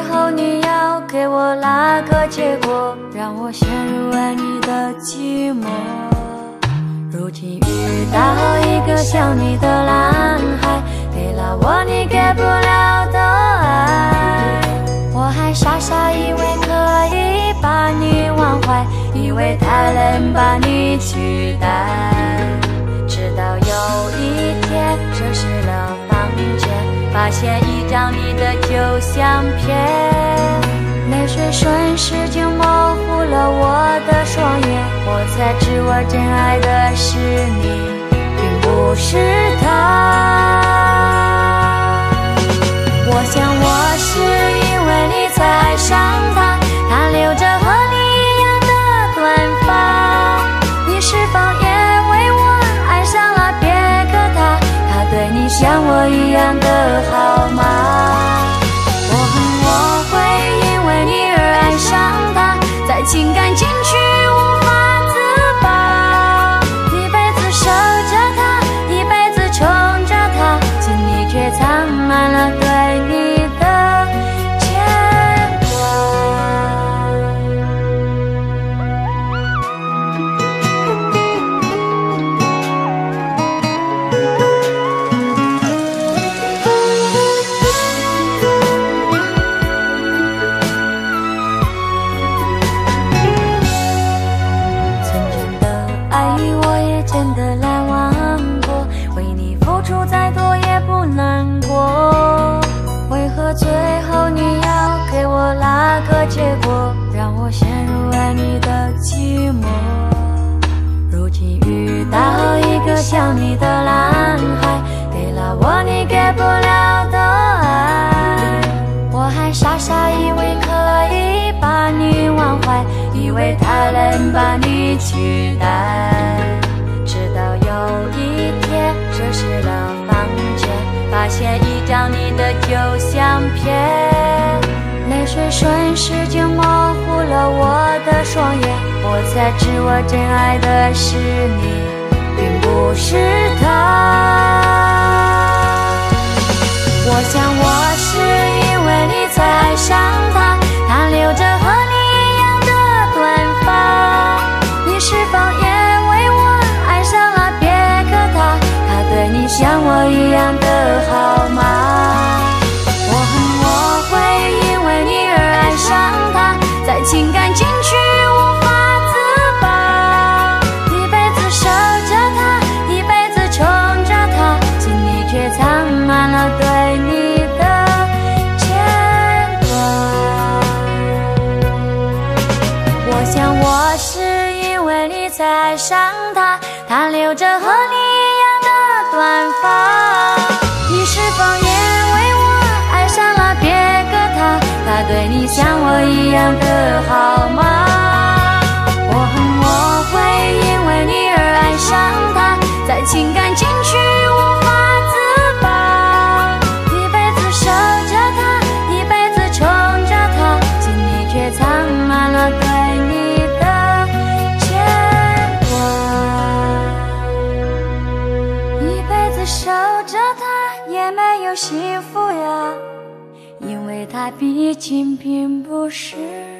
后你要给我哪个结果，让我陷入爱你的寂寞。如今遇到一个像你的男孩，给了我你给不了的爱，我还傻傻以为可以把你忘怀，以为他能把你取代。直到有一天收拾了房间，发现一张你的旧相片，泪水瞬时就模糊了我的双眼，我才知我真爱的是你，并不是他。我想我是因为你才爱上他，他留着和你一样的短发，你是否也为我爱上了别个他？他对你像我一样的好吗？我恨我会因为你而爱上他，在情感禁区无法自拔，一辈子守着他，一辈子宠着他，心里却藏满了对你的牵真的难忘过，为你付出再多也不难过，为何最后你要给我哪个结果，让我陷入爱你的寂寞。如今遇到一个像你的男孩，给了我你给不了的爱，我还傻傻以为可以把你忘怀，以为他能把你取代。直到有一天收拾了房间，发现一张你的旧相片，泪水瞬时就模糊了我的双眼，我才知我真爱的是你，并不是他。我想我是因为你才爱上他，他留着和你一样的短发，你是否也对你像我一样的好吗？我恨我会因为你而爱上他，在情感禁区无法自拔，一辈子守着他，一辈子宠着他，心里却藏满了对你的牵挂。我想我是因为你才爱上他，他留着和你短发，你是否也为我爱上了别个他？他对你像我一样的好吗？我恨我会因为你而爱上他，在情感禁区无法自拔，一辈子守着他，一辈子宠着他，心里却藏满了对你的牵挂。守着他也没有幸福呀，因为他毕竟并不是